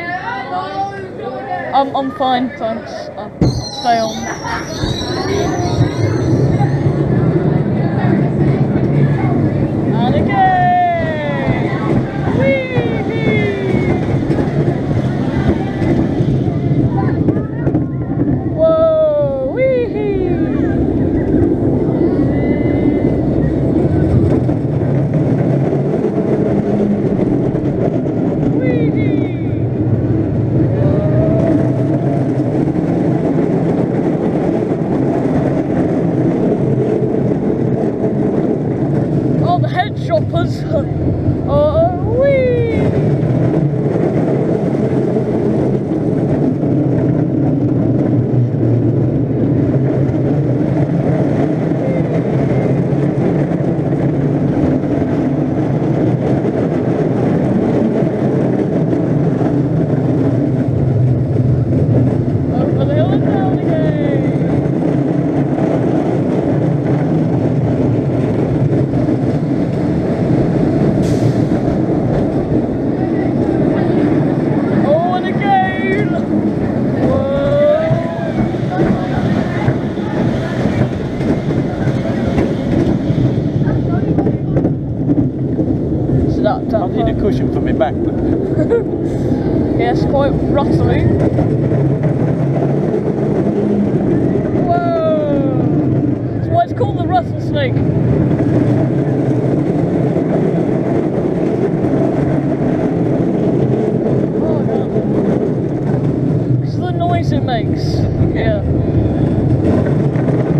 I'm fine, thanks. I'll stay on. And again! Whee! Whoa! Wee-hee! Oh, the head choppers! Oh, wee! Over the hill and down again! Oh, and again! Whoa! So that I need a cushion for my back. yes, quite rattly. Whoa! That's why it's called the rattlesnake. Oh no. It's the noise it makes. Yeah.